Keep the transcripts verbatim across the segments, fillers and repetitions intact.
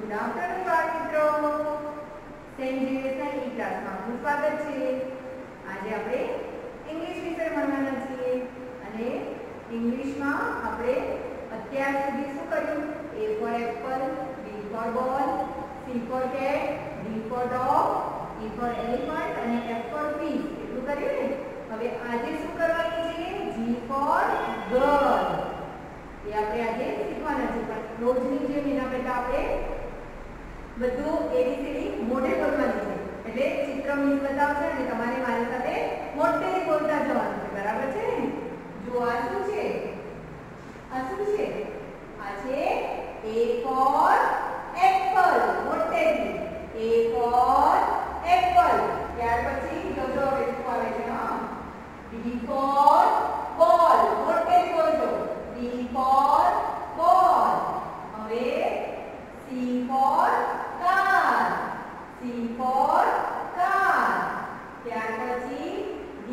Good afternoon બાળ મિત્રો, Saint ઝેવિયર્સના ઈ ક્લાસમાં આપનું સ્વાગત છે. આજે આપણે ઇંગ્લિશ વિષય ભણવાના છીએ અને ઇંગ્લિશમાં આપણે અત્યાર સુધી શું કર્યું? A for apple, B for ball, C for cat, D for dog, E for elephant અને F for fish. એટલું કર્યું ને? હવે આજે શું કરવાનું છે? G for girl. એ આપણે આજે શીખવાના છે, પણ રોજની જેમ એના પહેલા આપણે બધું એબીસીડી મોઢે બોલવાનું છે. એટલે ચિત્ર મિસ બતાવશે અને તમારે મારી સાથે મોઢેથી બોલતા જવાનું છે. બરાબર છે ને? જો આ શું છે? આ શું છે? આ છે A for apple. મોઢેથી A for apple. ત્યાર પછી જોજો હવે શું આવે છે? હા, D for ball. મોઢેથી બોલજો. D for ball. હવે C for car. C for car. ત્યાર પછી D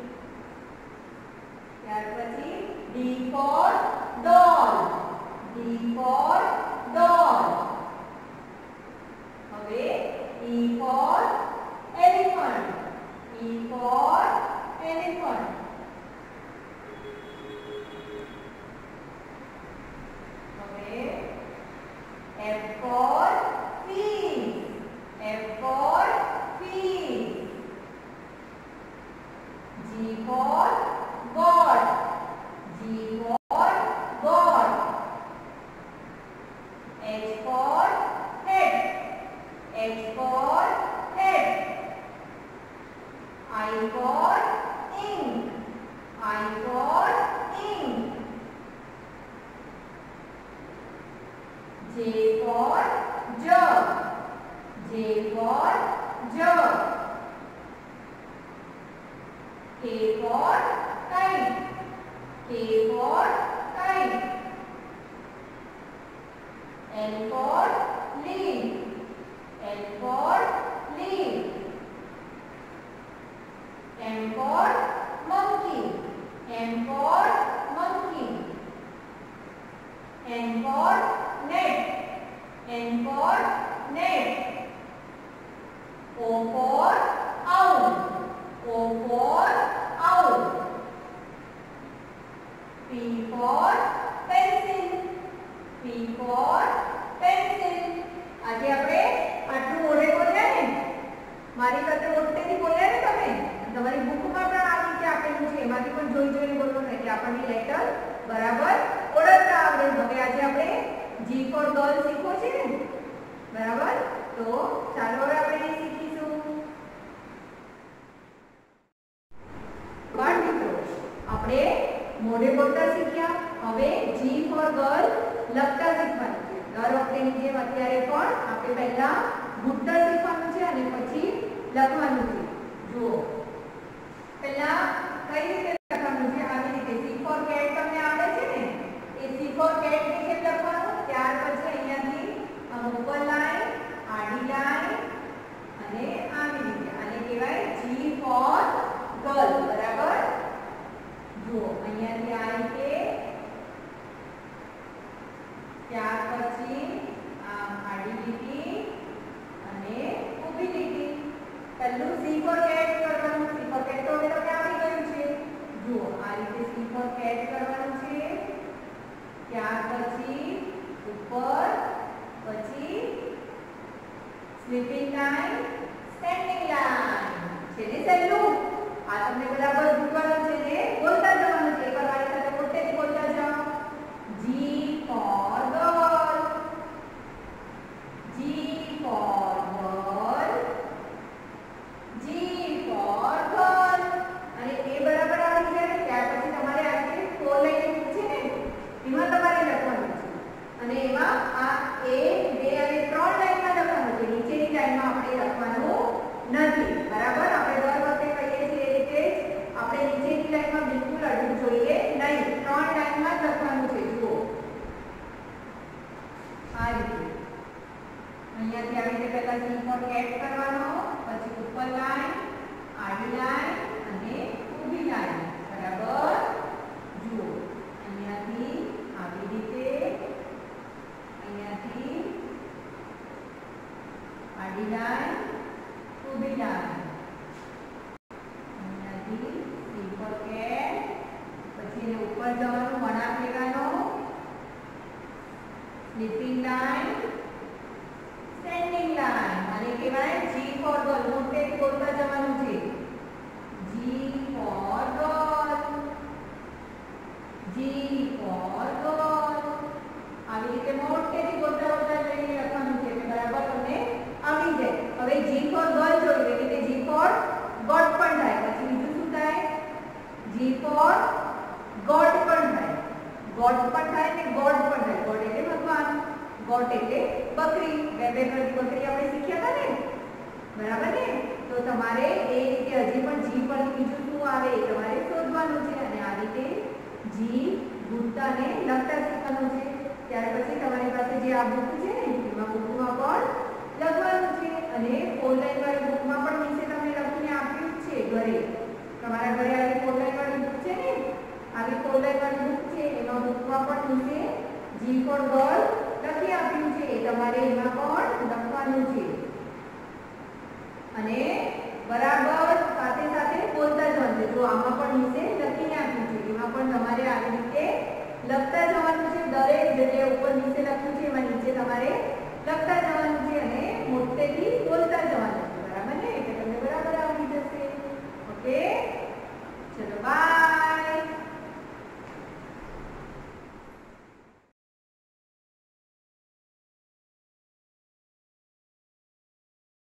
ત્યાર પછી D for doll. D for doll. હવે E for elephant. E for elephant. F for fish. F for fish. G for goat. G for goat. H for hat. H for hat. I for ink. I for ink. J for jug. J for jug. K for kite. K for kite. L for leaf. L for leaf. M for monkey. M for monkey. N for net. N for net. O for owl. O for owl. P for pencil. P for pencil. આજે આપણે આટલું મોઢે બોલ્યા ને, મારી સાથે મોઢેથી બોલ્યા ને તમે, તમારી બુકમાં પણ આ રીતે આપેલું છે, એમાંથી પણ જોઈ જોઈને બોલવાનું એટલે આપણને લેટર બરાબર ઓળખતા આવડે. હવે આજે આપણે G for girl શીખવો છે ને, બરાબર? તો ચાલો હવે આપણે શીખીશું. બાળ મિત્રો, આપણે મોઢે બોલતા શીખ્યા. હવે G for girl લખતા શીખવાનું છે. દર વખતેની જેમ અત્યારે પણ આપણે પહેલા ઘૂંટણ શીખવાનું છે અને પછી લખવાનું છે. જુઓ, પહેલા કઈ રીતે લખવાનું છે? આવી રીતે. C for cat તમને આવડે છે ને? એ C for cat ની જેમ લખવાનું. ત્યાર પછી અહીંયાથી આમ ઉપર લાઈન, આડી લાઈન અને આવી રીતે. આને કહેવાય G for girl. બરાબર? જુઓ, અહીંયાથી આ રીતે, ત્યાર પછી આમ આડી લીટી અને ઊભી લીટી. પહેલું C for cat કરવાનું. C for cat તો હવે તમને આવડી ગયું છે. જુઓ, આ રીતે C for cat કરવાનું છે. ત્યાર પછી ઉપર, પછી સ્લીપિંગ લાઈન, સ્ટેન્ડિંગ લાઈન. છે ને સહેલું? આ તમને બરાબર ભૂલવાનું છે ને બોલતા જવાનું છે. એકવાર મારી સાથે મોટેથી બોલતા જાઓ. G for girl. G for girl. G for girl. અને એ બરાબર આવી જાય. ત્યાર પછી તમારે આ રીતે ફોર લાઈન છે ને, એમાં તમારે લખવાનું છે. અને એમાં આ એક, બે અને ત્રણ લાઈનમાં લખવાનું છે. નીચેની લાઈનમાં આપણે લખવાનું નથી. બરાબર? આપણે દર વખતે કહીએ છીએ એ રીતે આપણે નીચેની લાઈનમાં બિલકુલ અડવું જોઈએ નહીં. ત્રણ લાઈનમાં જ લખવાનું છે. જુઓ, આ રીતે અહીંયાથી આવી રીતે પહેલા C for cat કરવાનો, પછી ઉપર લાઈન, આડી લાઈન અને ઊભી લાઈન. બરાબર? જુઓ, અહીંયાથી આવી રીતે, અહીંયાથી આડી લાઈન ઊભી લાઈન અહીંયાથી સી ફોર કેટ પછી એને ઉપર જવાનું વળાંક લેવાનો સ્લીપિંગ લાઈન સ્ટેન્ડિંગ લાઈન આને કહેવાય જી ફોર ગર્લ મોટેથી બોલતા જવાનું છે G for girl G for girl આવી રીતે મોટેથી બોલતા બોલતા જઈને લખવાનું છે બરાબર તમને આવડી જાય હવે જી ફોર ગર્લ જોયું એવી રીતે જી ફોર ગોટ પણ થાય પછી બીજું શું થાય જી ફોર ગોટ પણ થાય ગોટ પણ થાય ને ગોડ પણ થાય ગોડ એટલે ભગવાન ગોટ એટલે બકરી બે બે બકરી આપણે શીખ્યા હતા ને બરાબર ને તો તમારે એ રીતે હજી પણ જી પર બીજું શું આવે એ તમારે શોધવાનું છે અને આ રીતે જી ગુણતા ને લખતા શીખવાનું છે ત્યાર પછી તમારી પાસે જે આ બુક છે ને એમાં બુકમાં પણ લખવાનું છે અને ફોર લાઈન વાળી બુકમાં પણ વિશે તમને લખીને આપ્યું છે ઘરે તમારા ઘરે આવી ફોર લાઈન વાળી બુક છે ને આવી ફોર લાઈન વાળી બુક છે એમાં બુકમાં પણ વિશે જી ફોર ગર્લ લખી આપ્યું છે તમારે એમાં પણ લખવાનું છે અને બરાબર સાથે સાથે બોલતા જવાનું છે જો આમાં પણ વિશે લખીને આપ્યું છે એમાં પણ તમારે આવી રીતે લખતા જવાનું છે દરેક જગ્યાએ ઉપર નીચે લખ્યું છે એમાં નીચે તમારે લખતા જવાનું છે અને મોટેથી બોલતા જવાનું